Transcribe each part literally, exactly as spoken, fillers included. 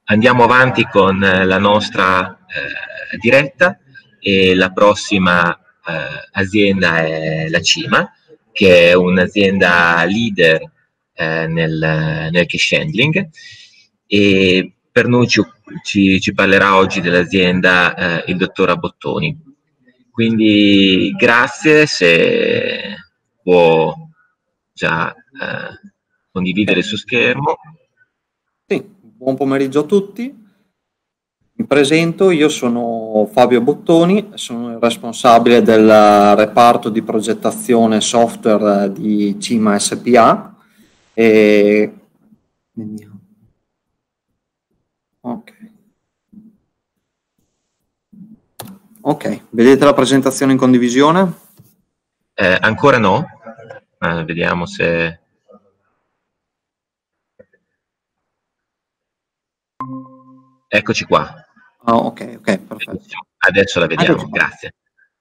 andiamo avanti con eh, la nostra eh, diretta e la prossima eh, azienda è la Cima, che è un'azienda leader eh, nel, nel cash handling, e per noi ci, ci, ci parlerà oggi dell'azienda eh, il dottor Abottoni. Quindi grazie, se può già eh, condividere il suo schermo. Sì, buon pomeriggio a tutti. Mi presento, io sono Fabio Bottoni, sono il responsabile del reparto di progettazione software di Cima S P A. E... Ok. Ok, vedete la presentazione in condivisione? Eh, ancora no, eh, vediamo se... Eccoci qua. Ah, ok, ok, perfetto. Adesso la vediamo, grazie.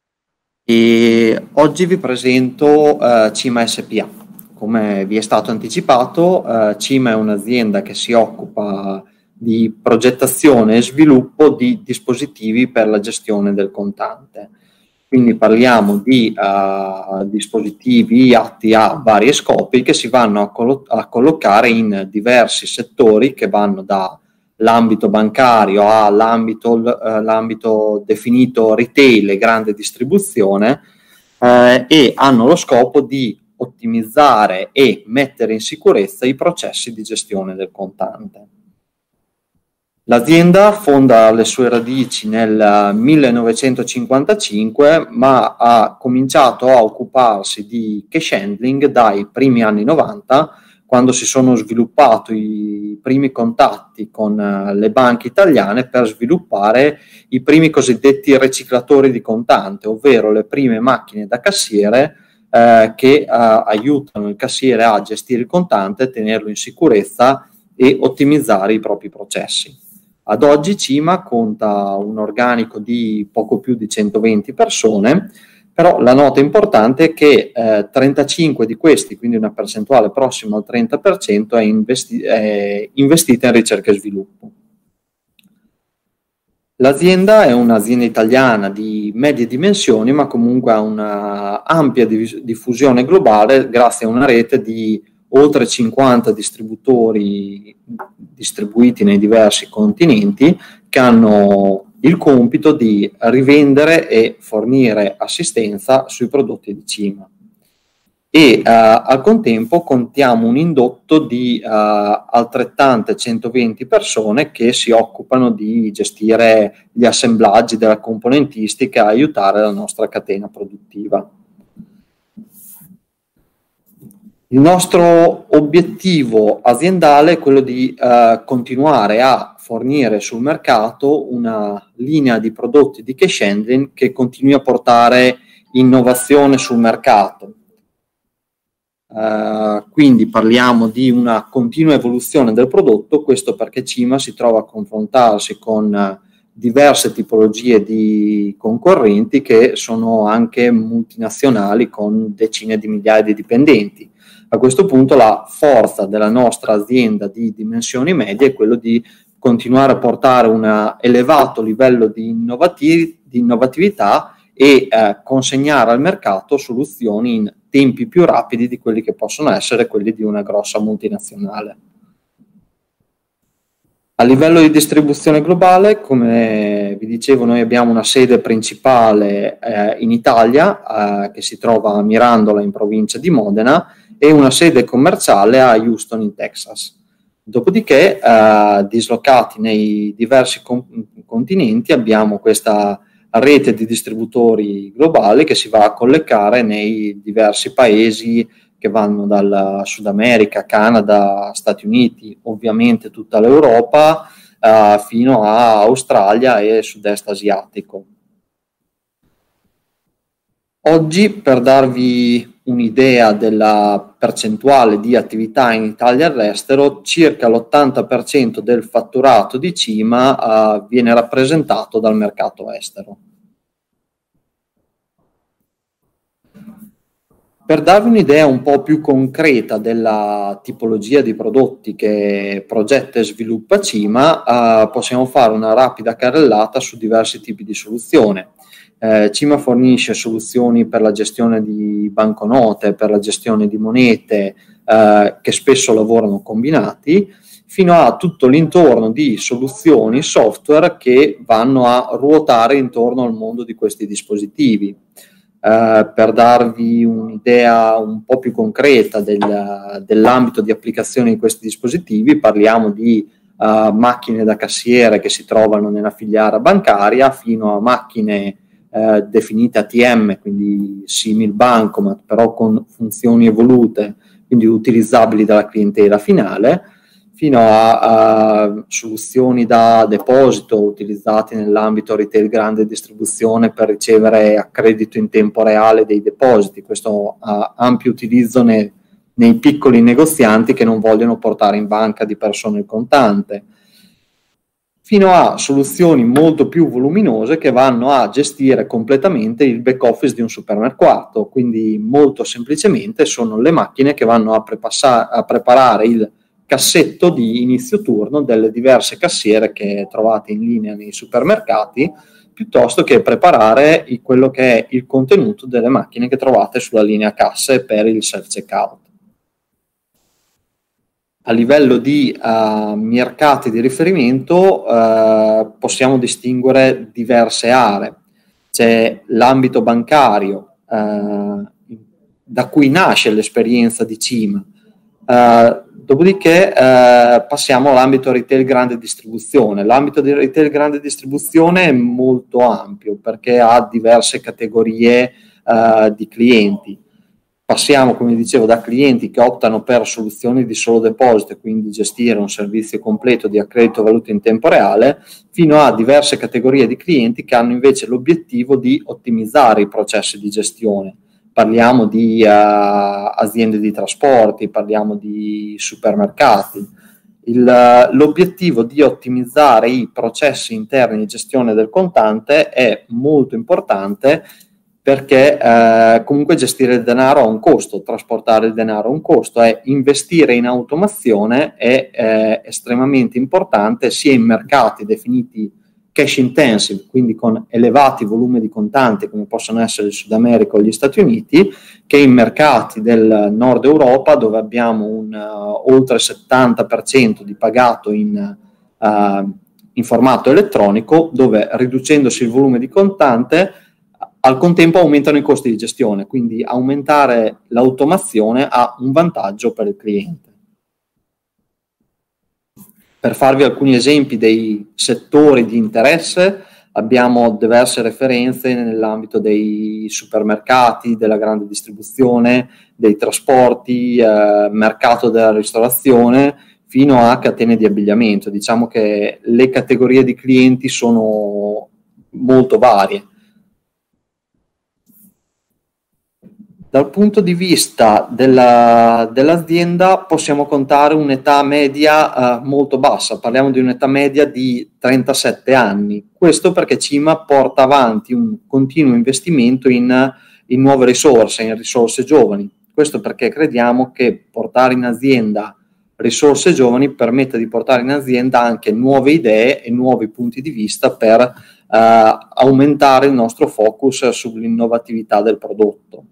E oggi vi presento uh, Cima S P A. Come vi è stato anticipato, uh, Cima è un'azienda che si occupa di progettazione e sviluppo di dispositivi per la gestione del contante. Quindi parliamo di uh, dispositivi atti a vari scopi che si vanno a, collo- a collocare in diversi settori che vanno da l'ambito bancario all'ambito l'ambito definito retail e grande distribuzione, eh, e hanno lo scopo di ottimizzare e mettere in sicurezza i processi di gestione del contante. L'azienda fonda le sue radici nel millenovecentocinquantacinque, ma ha cominciato a occuparsi di cash handling dai primi anni novanta, quando si sono sviluppati i primi contatti con le banche italiane per sviluppare i primi cosiddetti riciclatori di contante, ovvero le prime macchine da cassiere eh, che eh, aiutano il cassiere a gestire il contante, tenerlo in sicurezza e ottimizzare i propri processi. Ad oggi Cima conta un organico di poco più di centoventi persone, però la nota importante è che eh, trentacinque di questi, quindi una percentuale prossima al trenta per cento, è, investi- è investita in ricerca e sviluppo. L'azienda è un'azienda italiana di medie dimensioni, ma comunque ha una ampia diffusione globale grazie a una rete di oltre cinquanta distributori distribuiti nei diversi continenti, che hanno il compito di rivendere e fornire assistenza sui prodotti di Cima. E uh, al contempo contiamo un indotto di uh, altrettante centoventi persone che si occupano di gestire gli assemblaggi della componentistica e aiutare la nostra catena produttiva. Il nostro obiettivo aziendale è quello di uh, continuare a fornire sul mercato una linea di prodotti di cash handling che continui a portare innovazione sul mercato. Uh, quindi parliamo di una continua evoluzione del prodotto, questo perché Cima si trova a confrontarsi con uh, diverse tipologie di concorrenti che sono anche multinazionali con decine di migliaia di dipendenti. A questo punto la forza della nostra azienda di dimensioni medie è quello di continuare a portare un elevato livello di, innovati- di innovatività e eh, consegnare al mercato soluzioni in tempi più rapidi di quelli che possono essere quelli di una grossa multinazionale. A livello di distribuzione globale, come vi dicevo, noi abbiamo una sede principale eh, in Italia, eh, che si trova a Mirandola in provincia di Modena, e una sede commerciale a Houston in Texas. Dopodiché, eh, dislocati nei diversi con- continenti, abbiamo questa rete di distributori globali che si va a collocare nei diversi paesi che vanno dal Sud America, Canada, Stati Uniti, ovviamente tutta l'Europa, eh, fino a Australia e Sud-Est asiatico. Oggi, per darvi un'idea della percentuale di attività in Italia e all'estero, circa l'ottanta per cento del fatturato di Cima eh, viene rappresentato dal mercato estero. Per darvi un'idea un po' più concreta della tipologia di prodotti che progetta e sviluppa Cima, eh, possiamo fare una rapida carrellata su diversi tipi di soluzione. Eh, Cima fornisce soluzioni per la gestione di banconote, per la gestione di monete, eh, che spesso lavorano combinati, fino a tutto l'intorno di soluzioni software che vanno a ruotare intorno al mondo di questi dispositivi. Uh, per darvi un'idea un po' più concreta del, dell'ambito di applicazione di questi dispositivi, parliamo di uh, macchine da cassiere che si trovano nella filiera bancaria, fino a macchine uh, definite A T M, quindi simil bancomat, però con funzioni evolute, quindi utilizzabili dalla clientela finale, fino a, a soluzioni da deposito utilizzate nell'ambito retail grande distribuzione per ricevere a credito in tempo reale dei depositi. Questo ha ampio utilizzo ne, nei piccoli negozianti che non vogliono portare in banca di persona il contante, fino a soluzioni molto più voluminose che vanno a gestire completamente il back office di un supermercato. Quindi molto semplicemente sono le macchine che vanno a, a preparare il cassetto di inizio turno delle diverse cassiere che trovate in linea nei supermercati, piuttosto che preparare il, quello che è il contenuto delle macchine che trovate sulla linea casse per il self-checkout. A livello di uh, mercati di riferimento uh, possiamo distinguere diverse aree. C'è l'ambito bancario, uh, da cui nasce l'esperienza di Cima. Uh, Dopodiché eh, passiamo all'ambito retail grande distribuzione. L'ambito di retail grande distribuzione è molto ampio perché ha diverse categorie eh, di clienti. Passiamo, come dicevo, da clienti che optano per soluzioni di solo deposito, quindi gestire un servizio completo di accredito valuta in tempo reale, fino a diverse categorie di clienti che hanno invece l'obiettivo di ottimizzare i processi di gestione. Parliamo di uh, aziende di trasporti, parliamo di supermercati. Il, l'obiettivo di ottimizzare i processi interni di gestione del contante è molto importante perché uh, comunque gestire il denaro ha un costo, trasportare il denaro ha un costo, e investire in automazione è eh, estremamente importante sia in mercati definiti cash intensive, quindi con elevati volumi di contanti come possono essere il Sud America o gli Stati Uniti, che in mercati del Nord Europa dove abbiamo un uh, oltre settanta per cento di pagato in, uh, in formato elettronico, dove riducendosi il volume di contante al contempo aumentano i costi di gestione, quindi aumentare l'automazione ha un vantaggio per il cliente. Per farvi alcuni esempi dei settori di interesse, abbiamo diverse referenze nell'ambito dei supermercati, della grande distribuzione, dei trasporti, eh, mercato della ristorazione, fino a catene di abbigliamento. Diciamo che le categorie di clienti sono molto varie. Dal punto di vista della, dell'azienda possiamo contare un'età media eh, molto bassa, parliamo di un'età media di trentasette anni. Questo perché Cima porta avanti un continuo investimento in, in nuove risorse, in risorse giovani. Questo perché crediamo che portare in azienda risorse giovani permetta di portare in azienda anche nuove idee e nuovi punti di vista per eh, aumentare il nostro focus sull'innovatività del prodotto.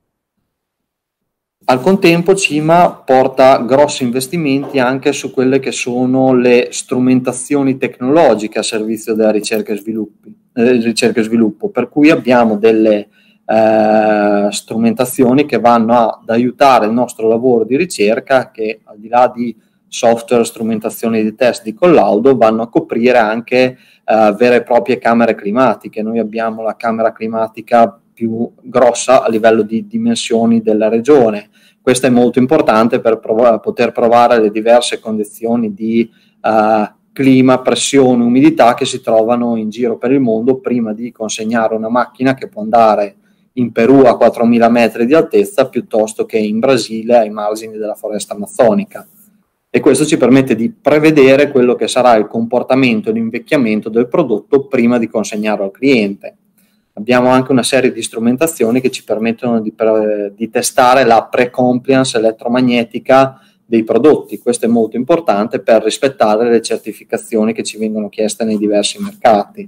Al contempo Cima porta grossi investimenti anche su quelle che sono le strumentazioni tecnologiche a servizio della ricerca e, sviluppi, eh, ricerca e sviluppo, per cui abbiamo delle eh, strumentazioni che vanno ad aiutare il nostro lavoro di ricerca, che al di là di software, strumentazioni di test di collaudo, vanno a coprire anche eh, vere e proprie camere climatiche. Noi abbiamo la camera climatica più grossa a livello di dimensioni della regione. Questo è molto importante per prov- poter provare le diverse condizioni di uh, clima, pressione, umidità che si trovano in giro per il mondo prima di consegnare una macchina che può andare in Perù a quattromila metri di altezza piuttosto che in Brasile ai margini della foresta amazzonica. E questo ci permette di prevedere quello che sarà il comportamento e l'invecchiamento del prodotto prima di consegnarlo al cliente. Abbiamo anche una serie di strumentazioni che ci permettono di, di testare la pre-compliance elettromagnetica dei prodotti. Questo è molto importante per rispettare le certificazioni che ci vengono chieste nei diversi mercati.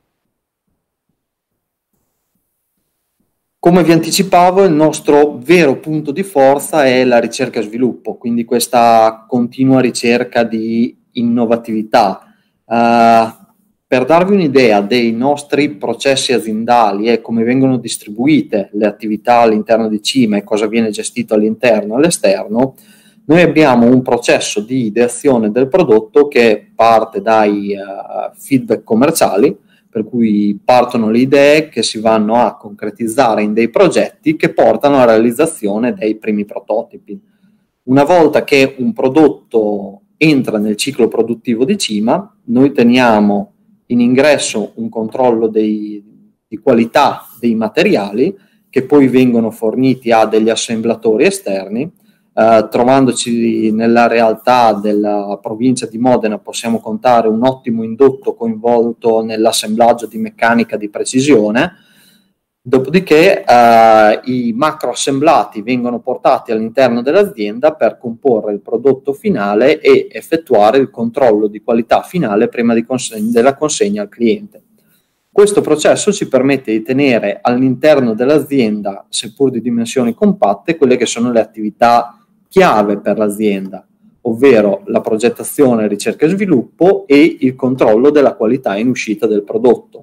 Come vi anticipavo, il nostro vero punto di forza è la ricerca e sviluppo, quindi questa continua ricerca di innovatività. Uh, per darvi un'idea dei nostri processi aziendali e come vengono distribuite le attività all'interno di Cima e cosa viene gestito all'interno e all'esterno, noi abbiamo un processo di ideazione del prodotto che parte dai uh, feedback commerciali, per cui partono le idee che si vanno a concretizzare in dei progetti che portano alla realizzazione dei primi prototipi. Una volta che un prodotto entra nel ciclo produttivo di Cima, noi teniamo in ingresso un controllo dei, di qualità dei materiali che poi vengono forniti a degli assemblatori esterni. Uh, trovandoci nella realtà della provincia di Modena possiamo contare un ottimo indotto coinvolto nell'assemblaggio di meccanica di precisione, dopodiché uh, i macro assemblati vengono portati all'interno dell'azienda per comporre il prodotto finale e effettuare il controllo di qualità finale prima di conseg- della consegna al cliente. Questo processo ci permette di tenere all'interno dell'azienda, seppur di dimensioni compatte, quelle che sono le attività chiave per l'azienda, ovvero la progettazione, ricerca e sviluppo e il controllo della qualità in uscita del prodotto.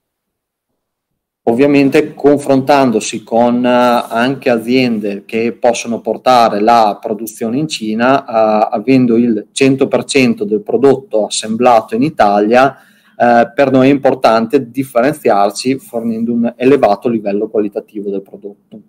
Ovviamente confrontandosi con anche aziende che possono portare la produzione in Cina, uh, avendo il cento per cento del prodotto assemblato in Italia, uh, per noi è importante differenziarci fornendo un elevato livello qualitativo del prodotto.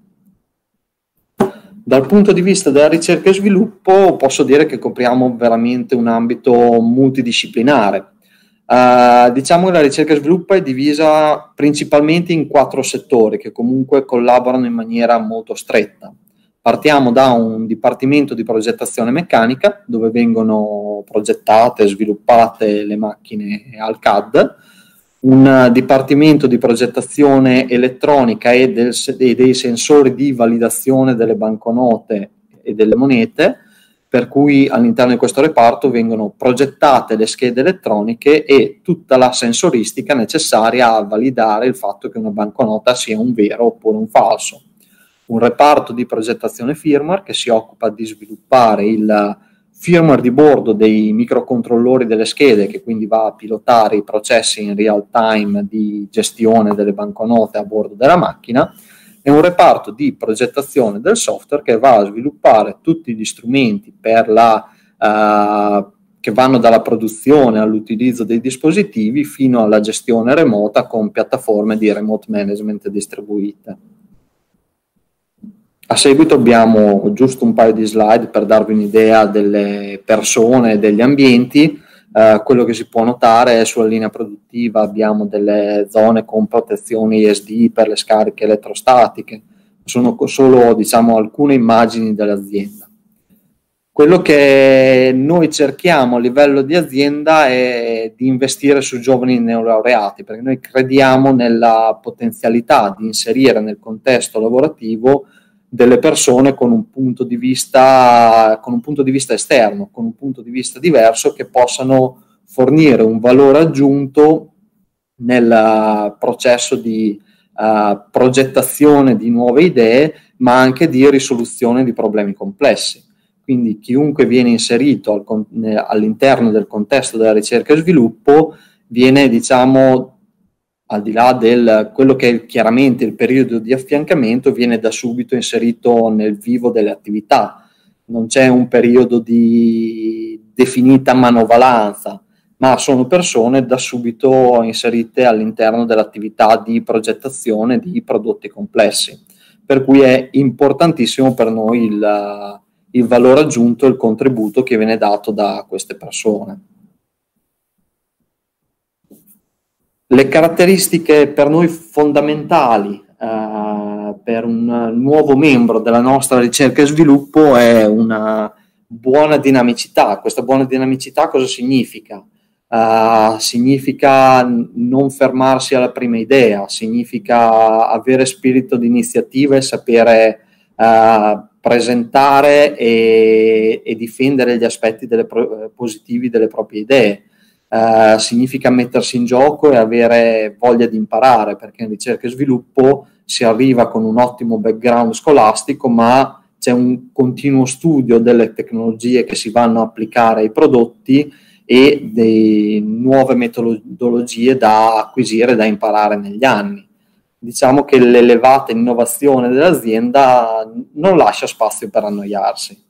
Dal punto di vista della ricerca e sviluppo posso dire che copriamo veramente un ambito multidisciplinare. Uh, diciamo che la ricerca e sviluppo è divisa principalmente in quattro settori che comunque collaborano in maniera molto stretta. Partiamo da un dipartimento di progettazione meccanica dove vengono progettate e sviluppate le macchine al C A D, un dipartimento di progettazione elettronica e, del, e dei sensori di validazione delle banconote e delle monete, per cui all'interno di questo reparto vengono progettate le schede elettroniche e tutta la sensoristica necessaria a validare il fatto che una banconota sia un vero oppure un falso. Un reparto di progettazione firmware che si occupa di sviluppare il firmware di bordo dei microcontrollori delle schede, che quindi va a pilotare i processi in real time di gestione delle banconote a bordo della macchina, e un reparto di progettazione del software che va a sviluppare tutti gli strumenti per la, uh, che vanno dalla produzione all'utilizzo dei dispositivi fino alla gestione remota con piattaforme di remote management distribuite. A seguito abbiamo giusto un paio di slide per darvi un'idea delle persone e degli ambienti. Uh, quello che si può notare è sulla linea produttiva abbiamo delle zone con protezioni E S D per le scariche elettrostatiche. Sono solo, diciamo, alcune immagini dell'azienda. Quello che noi cerchiamo a livello di azienda è di investire su giovani neolaureati, perché noi crediamo nella potenzialità di inserire nel contesto lavorativo delle persone con un punto di vista, con un punto di vista esterno, con un punto di vista diverso, che possano fornire un valore aggiunto nel processo di uh, progettazione di nuove idee, ma anche di risoluzione di problemi complessi. Quindi chiunque viene inserito al, all'interno del contesto della ricerca e sviluppo viene, diciamo, al di là del quello che è chiaramente il periodo di affiancamento, viene da subito inserito nel vivo delle attività. Non c'è un periodo di definita manovalanza, ma sono persone da subito inserite all'interno dell'attività di progettazione di prodotti complessi. Per cui è importantissimo per noi il, il valore aggiunto e il contributo che viene dato da queste persone. Le caratteristiche per noi fondamentali eh, per un nuovo membro della nostra ricerca e sviluppo è una buona dinamicità. Questa buona dinamicità cosa significa? Uh, significa non fermarsi alla prima idea, significa avere spirito di iniziativa e sapere uh, presentare e, e difendere gli aspetti delle pro- positivi delle proprie idee. Uh, significa mettersi in gioco e avere voglia di imparare, perché in ricerca e sviluppo si arriva con un ottimo background scolastico, ma c'è un continuo studio delle tecnologie che si vanno a applicare ai prodotti e di nuove metodologie da acquisire, da imparare negli anni. Diciamo che l'elevata innovazione dell'azienda non lascia spazio per annoiarsi.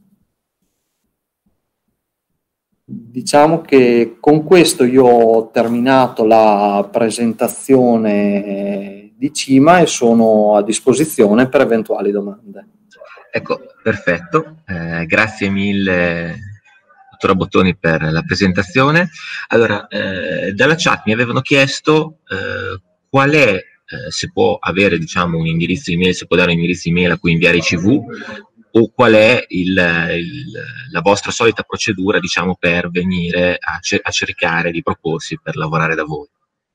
Diciamo che con questo io ho terminato la presentazione di Cima e sono a disposizione per eventuali domande. Ecco, perfetto, eh, grazie mille dottora Bottoni per la presentazione. Allora, eh, dalla chat mi avevano chiesto eh, qual è, eh, se può avere diciamo un indirizzo email, se può dare un indirizzo email a cui inviare i C V, o qual è il, il, la vostra solita procedura diciamo per venire a, ce a cercare di proporsi per lavorare da voi.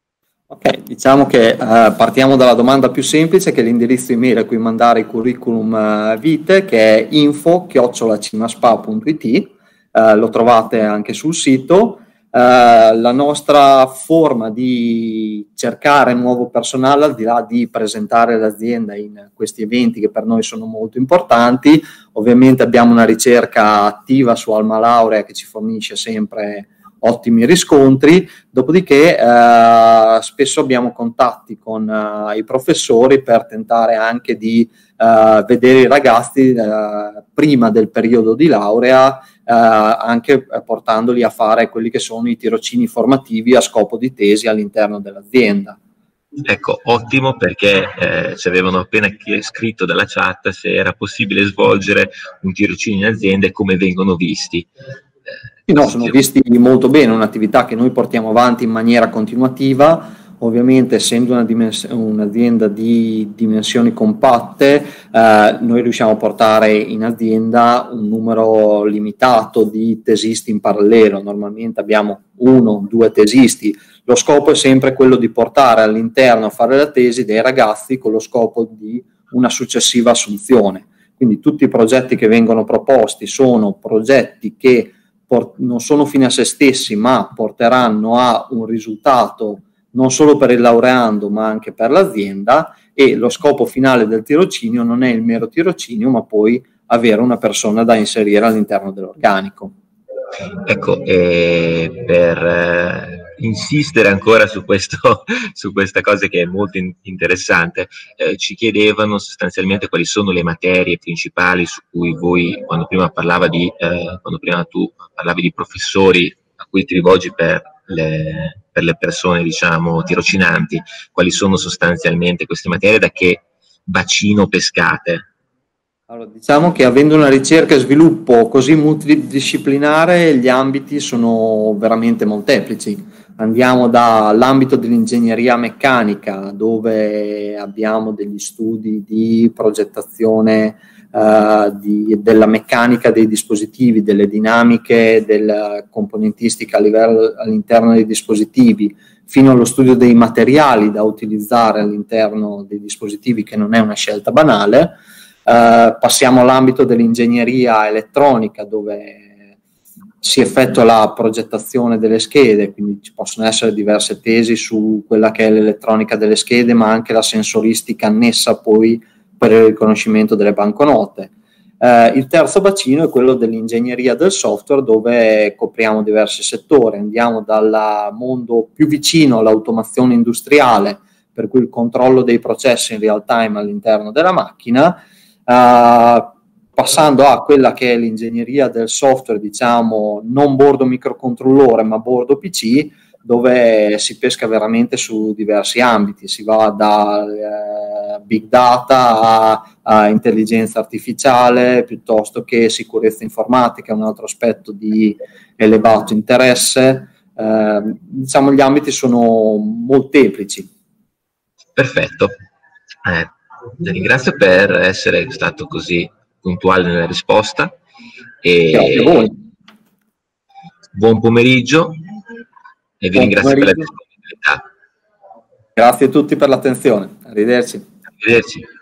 Ok, diciamo che eh, partiamo dalla domanda più semplice, che è l'indirizzo email a cui mandare il curriculum eh, vitae, che è info chiocciola cimaspa punto it, eh, lo trovate anche sul sito. Eh, la nostra forma di cercare nuovo personale, al di là di presentare l'azienda in questi eventi che per noi sono molto importanti, ovviamente abbiamo una ricerca attiva su Alma Laurea che ci fornisce sempre ottimi riscontri, dopodiché eh, spesso abbiamo contatti con eh, i professori per tentare anche di eh, vedere i ragazzi eh, prima del periodo di laurea, eh, anche portandoli a fare quelli che sono i tirocini formativi a scopo di tesi all'interno dell'azienda. Ecco, ottimo, perché eh, ci avevano appena scritto dalla chat se era possibile svolgere un tirocinio in azienda e come vengono visti. Sì, no, sono visti molto bene, è un'attività che noi portiamo avanti in maniera continuativa, ovviamente essendo un'azienda di dimensioni compatte, eh, noi riusciamo a portare in azienda un numero limitato di tesisti in parallelo, normalmente abbiamo uno o due tesisti, lo scopo è sempre quello di portare all'interno a fare la tesi dei ragazzi con lo scopo di una successiva assunzione, quindi tutti i progetti che vengono proposti sono progetti che non sono fine a se stessi, ma porteranno a un risultato non solo per il laureando ma anche per l'azienda, e lo scopo finale del tirocinio non è il mero tirocinio ma poi avere una persona da inserire all'interno dell'organico. Ecco, eh, per eh, insistere ancora su, questo, su questa cosa che è molto in interessante, eh, ci chiedevano sostanzialmente quali sono le materie principali su cui voi, quando prima parlava di, eh, quando prima tu parlavi di professori a cui ti rivolgi per le, per le persone, diciamo, tirocinanti, quali sono sostanzialmente queste materie, da che bacino pescate? Allora, diciamo che avendo una ricerca e sviluppo così multidisciplinare, gli ambiti sono veramente molteplici. Andiamo dall'ambito dell'ingegneria meccanica, dove abbiamo degli studi di progettazione eh, di, della meccanica dei dispositivi, delle dinamiche, della componentistica a livello, all'interno dei dispositivi, fino allo studio dei materiali da utilizzare all'interno dei dispositivi, che non è una scelta banale. Uh, passiamo all'ambito dell'ingegneria elettronica, dove si effettua la progettazione delle schede, quindi ci possono essere diverse tesi su quella che è l'elettronica delle schede, ma anche la sensoristica annessa poi per il riconoscimento delle banconote. Uh, il terzo bacino è quello dell'ingegneria del software, dove copriamo diversi settori, andiamo dal mondo più vicino all'automazione industriale, per cui il controllo dei processi in real time all'interno della macchina, Uh, passando a quella che è l'ingegneria del software, diciamo non bordo microcontrollore ma bordo P C, dove si pesca veramente su diversi ambiti, si va da uh, big data a, a intelligenza artificiale, piuttosto che sicurezza informatica, un altro aspetto di elevato interesse. Uh, diciamo gli ambiti sono molteplici. Perfetto. Eh. Ti ringrazio per essere stato così puntuale nella risposta e buon pomeriggio e vi Buon ringrazio per la pomeriggio. disponibilità. Grazie a tutti per l'attenzione. Arrivederci. Arrivederci.